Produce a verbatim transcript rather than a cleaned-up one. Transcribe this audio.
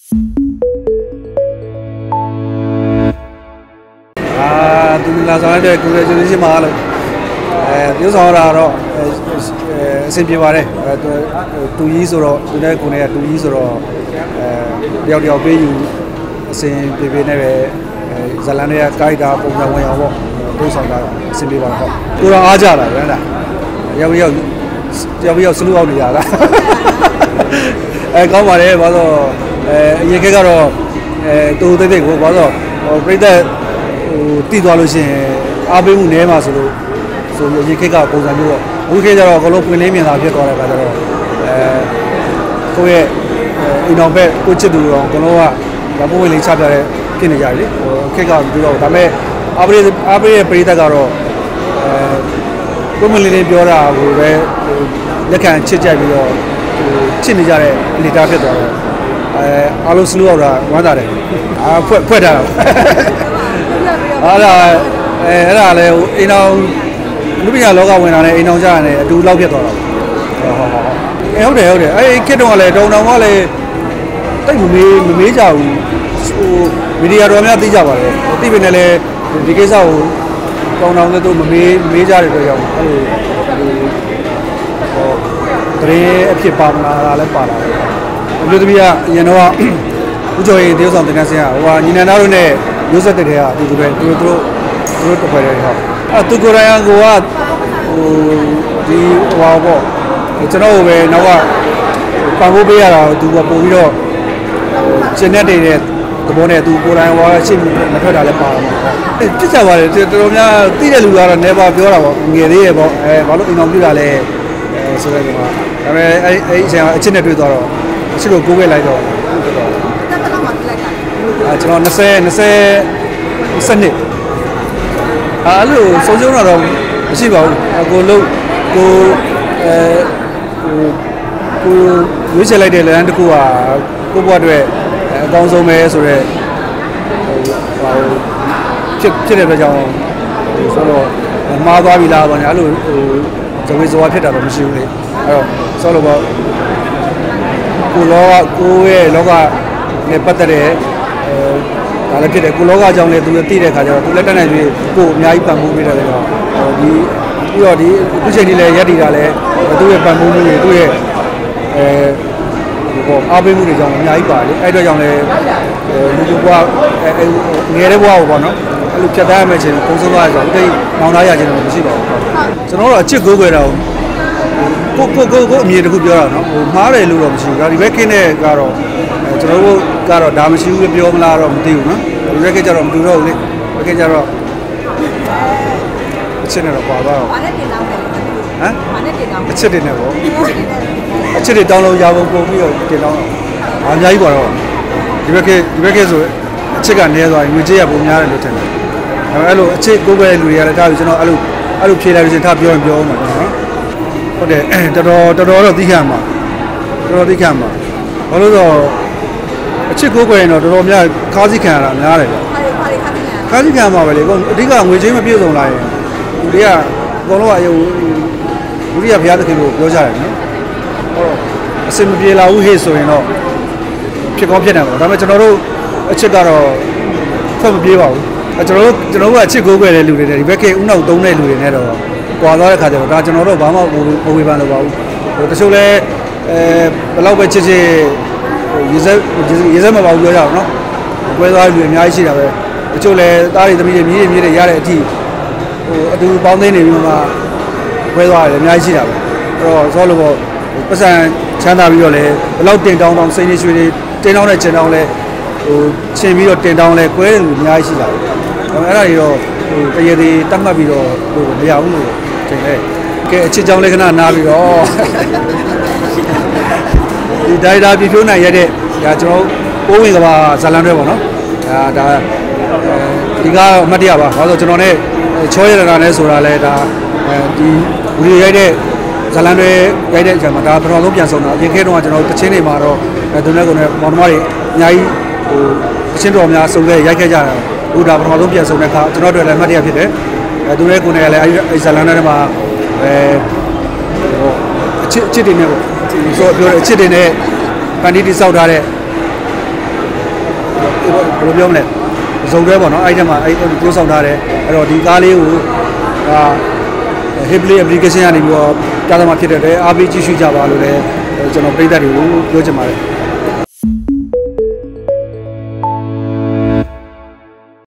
啊，对那上的过来就是些马了，呃，有啥啦咯，呃呃，身边话嘞，呃，都都意思咯，就那过来都意思咯，呃，聊聊别有，身边边那个，呃，咱那个街道不能问要不，都上的身边话好，都让阿家了，真的，要不要，要不要思路好点啦？哎，讲话嘞，我说，呃，也开个咯，呃，都对对，我我说，我不得。地多路线，阿贝五年嘛是喽，所以一开个高山路，我开着咯，我老婆那边那边过来，开着咯，呃，各位，呃，一两百过几度咯，可能话，要不会零差别嘞，给你家里，我开个唔知道，但係阿贝阿贝貝得個咯，呃，我們呢邊表啦，我哋你看切價比較，切你家嘞，你家開多咯，呃，阿魯斯路啦，玩啥嘞？啊，快快點。啊啦，誒，嗱咧，အိမ်တော်လူပညာလောကဝင်လာတဲ့အိမ်တော်ကြရတယ်အတူလောက်ဖြစ်သွားတာဟုတ်ဟုတ်ဟုတ်အဲဟုတ်တယ်ဟုတ်တယ်အဲ့ခက်တော့ကလည်းတုံတောင်ကလည်းတိတ်မမေးမမေးကြဘူးဟိုမီဒီယာတော်များသိကြပါတယ်သိပေနဲ့လည်းဒီကိစ္စကိုတောင်တောင်လည်းသူမမေးမေးကြတဲ့အတွက်ကြောင့်အဲ့လိုဟိုတရင်အဖြစ်ပါမလာလည်းပါလာတယ်အမျိုးသမီးကအရင်တော့ဦးကျော်ရင်တရုတ်ဆောင်တင်တဲ့ဆရာဟိုကညီနန္ဒတို့နဲ့မျိုးဆက်တဲ့တွေကဒီလိုပဲသူတို့သူတို့တစ်ခွက်တည်းဟုတ်အဲသူကိုယ်တိုင်ကဟိုဒီဟိုပေါ့ကျွန်တော်ပဲနောက်ကပံ့ပိုးပေးရတာသူကပို့ပြီးတော့ကျင်းတဲ့တဲ့သဘောနဲ့သူကိုယ်တိုင်ဟိုရှင်းမထွက်တာလည်းပါတော့အဲပြစ်ကြပါလေတော်တော်များသိတဲ့လူကတော့နေပါပြောတာပေါ့ငယ်သေးရဲ့ပေါ့အဲဘာလို့အိမ်အောင်ပြတာလဲအဲဆိုတဲ့ကောင်ကဒါပေမဲ့အဲအဲအချိန်အချစ်နဲ့တွေ့သွားတော့အချစ်ကိုကိုးခဲ့လိုက်တော့ဟုတ်တော့အဲကျွန်တော်20 20 20နှစ်အဲ့လိုဆုံးရှုံးတော့မရှိပါဘူးကိုလို့ကိုအဲကိုရွေးချယ်လိုက်တဲ့လမ်းတစ်ခုကကိုဘွားအတွက်အကောင်းဆုံးပဲဆိုတော့ဟိုဖြစ်ဖြစ်တဲ့အတွက်ကြောင့်ဆိုတော့မှားသွားပြီလားဗောနော်အဲ့လိုဟိုဇဝေဇဝါဖြစ်တာတော့မရှိဘူးလေအဲ့တော့ဆိုတော့ဗောကိုလောကကိုရဲ့လောကနဲ့ပတ်သက်တဲ့ဒါလည်းဖြစ်တယ်ကိုလောကကြောင့်လည်းသူသိတဲ့ခါကျတော့သူလက်တက်နိုင်ပြီးကိုအများကြီးပံ့ပိုးပေးတယ်ဆိုတော့ဒီပြီးတော့ဒီအခုချိန်ကြီးလည်းရက်တည်တာလည်းသူ့ရဲ့ပံ့ပိုးမှုတွေသူ့ရဲ့အဲဟိုအားပေးမှုတွေကြောင့်အများကြီးပါတယ်အဲ့တော့ကြောင့်လည်းလူလူဘွားငယ်တဲ့ဘွားကိုပေါ့နော်အဲ့လိုဖြတ်သန်းရမယ့်ချိန်ပုံစံသွားရဆိုတော့တိတ်နောင်တရခြင်းတော့မရှိပါဘူးကျွန်တော်တို့အချစ်ကိုးကွယ်တာကိုကိုကိုကိုအမြင်တစ်ခုပြောတာနော်ဟိုမှားတယ်လို့တော့မရှိဘူးဒါဒီဘက်ကင်းတဲ့ကတော့ကျွန်တော်တို့ကတော့ဒါမရှိဘူးပြောမလားတော့မသိဘူးနော်ဒီဘက်ကကျတော့မတူတော့ဘူးလေဘက်ကကျတော့အချစ်နဲ့တော့ပါသွားတော့ဘာနဲ့တင်တောင်းလဲဟမ်ဘာနဲ့တင်တောင်းအချစ်တွေနဲ့ပေါ့အချစ်တွေတောင်းလို့ရဖို့ပုံပြီးတော့တင်တောင်းတော့အများကြီးပါတော့ဒီဘက်ကဒီဘက်ကဆိုအချစ်ကနေသွားရင်ငွေကြေးရပုံများတယ်လို့ထင်တယ်အဲ့လိုအချစ်ကိုပဲလူတွေကလည်းဒါကျွန်တော်အဲ့လိုအဲ့လိုဖြေလိုက်လို့ရှင်ထားပြောရင်ပြောအောင်ပါနော်ဟုတ်တယ်တော်တော်တော်တော်တော့သိခံမှာတော်တော်သိခံမှာဘာလို့တော့အချစ်ကိုယ်ကွယ်ရင်တော့တော်တော်များခါးစီခံရတာများတယ်ခါးစီခံမှာပဲလေအဓိကငွေချင်းမပြည့်စုံလာရင်လူတွေကအကုန်လုံးကရုပ်လူတွေကဘုရားသခင်ကိုပြောကြတယ်နော်ဟောအစင်မပြေလာဘူးဟေ့ဆိုရင်တော့ဖြစ်ကောင်းဖြစ်တယ်ပေါ့ဒါပေမဲ့ကျွန်တော်တို့အချစ်ကတော့ဖတ်မပြေပါဘူးအဲကျွန်တော်တို့ကျွန်တော်တို့ကအချစ်ကိုယ်ကွယ်တဲ့လူတွေနဲ့ဒီဘက်ကဥနောက်သုံးတဲ့လူတွေနဲ့တော့ကွာသွားတဲ့ခါကျတော့ဒါကျွန်တော်တို့ဘာမှမဝေဖန်လို့ပါဘူးဟိုတချို့လဲအဲဘယ်လောက်ပဲချစ်ချစ်ရေစက်ရေစက်မပါဘူးပြောကြအောင်နော်ကွဲသွားလူအများကြီးရှိတာပဲတချို့လဲသားတွေသမီးတွေမြေးတွေမြေးတွေရတဲ့အထိဟိုအတူပေါင်းသိနေပြီးမှကွဲသွားတယ်အများကြီးရှိတာပဲအဲ့တော့ဆောလို့ပေါ့ပတ်စံချမ်းသာပြီးတော့လဲဘယ်လောက်တင်တောင်းတောင်းစိတ်နေရွှေတွေတင်တောင်းတဲ့ကျင်တောင်းလဲဟိုချင်းပြီးတော့တင်တောင်းလဲကွဲတယ်လူအများကြီးရှိတာပဲအဲ့ဒါတွေတော့ဟိုတရေသေးတတ်မှတ်ပြီးတော့ဟိုမရဘူးလို့ထင်တယ်ကဲအချစ်ကြောင်းလေးခဏနားပြီးတော့ဒီဒိုင်တာပြဖြိုးနိုင်ရတဲ့ဒါကျွန်တော်ပိုးဝင်ကဘာဇာလန်တွေပေါ့နော်ဒါဒါဒီကအမှတ်တရပါဘာလို့ကျွန်တော်နဲ့ချောရတာနဲ့ဆိုတာလဲဒါဒီဝီဒီယိုရိုက်တဲ့ဇာလန်တွေရိုက်တဲ့အချိန်မှာဒါပထမဆုံးပြန်ဆုံးတာအရင်ခေတ်တုန်းကကျွန်တော်တချင်းတွေမှာတော့သူနဲ့ကိုနဲ့မောင်နှမတွေအများကြီးဟိုတချင်းတော်များစုံခဲ့ရိုက်ခဲ့ကြတာဟိုဒါပထမဆုံးပြန်ဆုံးတဲ့အခါကျွန်တော်တို့လည်းအမှတ်တရဖြစ်တယ်အဲသူနဲ့ကိုနဲ့လည်းအဲဇာလန်တွေမှာအဲဟိုအချစ်အချစ်တွေနဲ့ပေါ့ဆိုပြောတဲ့အချစ်တွေနဲ့ပန်တီတိစောက်ထားတဲ့ဟဘယ်လိုပြောမလဲစုံတွဲပေါ့နော်အဲ့ဒီမှာအဲ့ပြောဆောင်ထားတယ်အဲ့တော့ဒီကားလေးကိုဒါ Hippley application ကနေပြီးတော့ကြားသမှာဖြစ်တဲ့အတွက်အားပေးကြည့်ရှုကြပါလို့လည်းကျွန်တော်ပြည်သက်တွေကိုပြောချင်ပါတယ်